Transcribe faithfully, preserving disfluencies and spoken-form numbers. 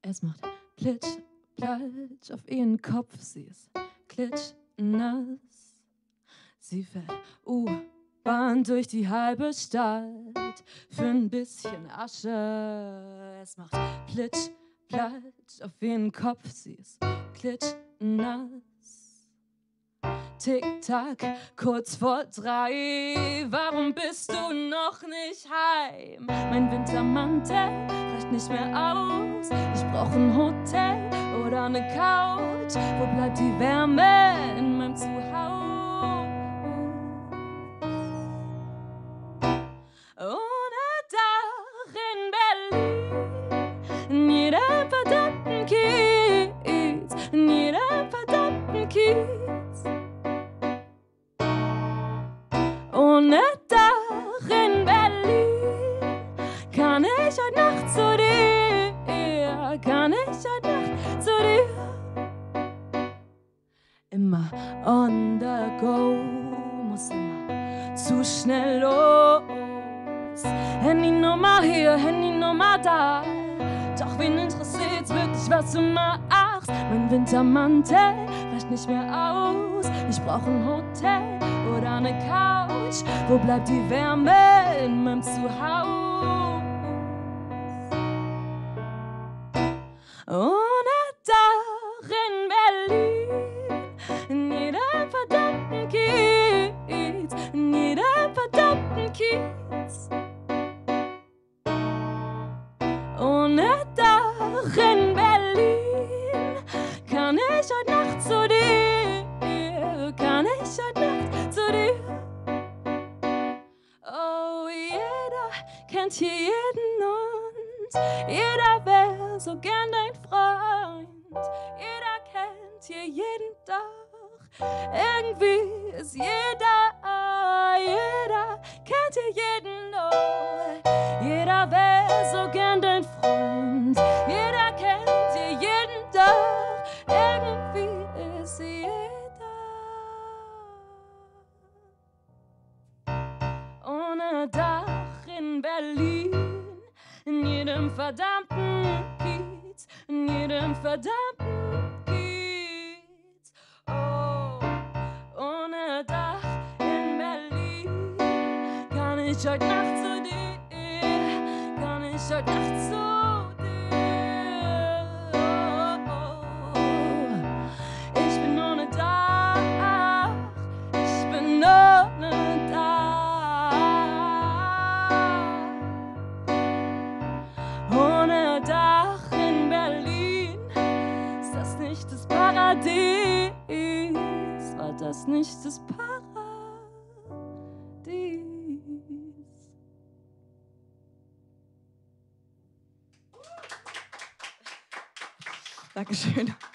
Es macht plitsch, platsch auf ihren Kopf, sie ist klitschnass. Sie fährt U-Bahn durch die halbe Stadt für ein bisschen Asche. Es macht plitsch, platsch auf ihren Kopf, sie ist klitschnass. Tick-Tack, kurz vor drei, warum bist du noch nicht heim? Mein Wintermantel reicht nicht mehr aus, ich brauch ein Hotel oder eine Couch. Wo bleibt die Wärme in meinem Zuhause? Ohne Dach in Berlin, in jedem verdammten Kiez, in jedem verdammten Kiez. Ohne Dach in Berlin kann ich heute Nacht zu dir, kann ich heute Nacht zu dir. Immer on the go, muss immer zu schnell los. Handynummer hier, Handynummer da, doch wen interessiert's wirklich, was du machst? Mein Wintermantel reicht nicht mehr aus, ich brauch ein Hotel oder eine Couch. Wo bleibt die Wärme in meinem Zuhause? Ohne Dach in Berlin, in jedem verdammten Kiez, in jedem verdammten Kiez. Ohne Dach in Berlin kann ich heute Nacht zu dir, kann ich heute Nacht zu dir. Oh, jeder kennt hier jeden und jeder wär so gern dein Freund. Jeder kennt hier jeden, doch irgendwie ist jeder, jeder kennt hier jeden, oh, jeder wär so gern dein Freund. Jeder kennt hier jeden, doch irgendwie ist jeder. Ohne Dach in Berlin, in jedem verdammten Kiez, in jedem verdammten Kiez. Oh, ohne Dach in Berlin kann ich heute Nacht zu dir, kann ich heute Nacht zu dir. Oh, ich bin ohne Dach, ich bin ohne Dach. Ohne Dach in Berlin, ist das nicht das Paradies? War das nicht das Paradies? Dankeschön.